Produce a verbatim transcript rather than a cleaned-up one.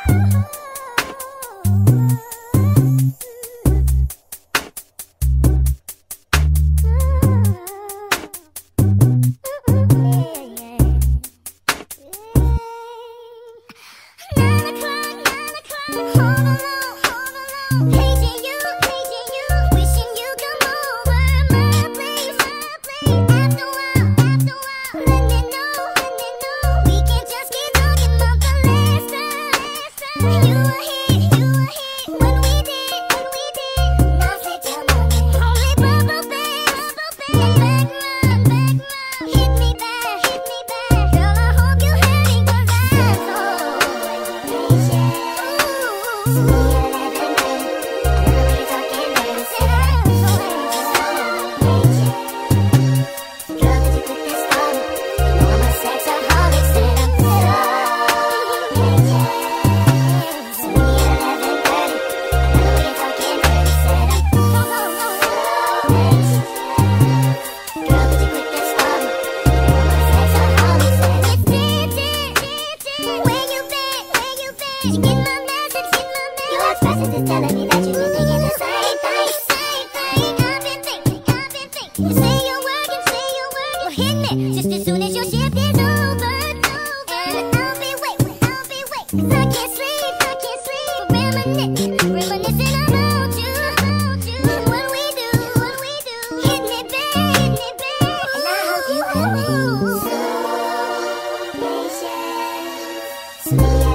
Telling me that you've been thinking the same thing, same thing. I've been thinking, I've been thinking. You say you're working, say you're working. Well, hit me just as soon as your shift is over. And I'll be waiting, I'll be waiting. 'Cause I can't sleep, I can't sleep. Reminiscing, reminiscing about you, about you. What we do, what we do. Hit me, babe, hit me, babe. And I hope you are so patient. So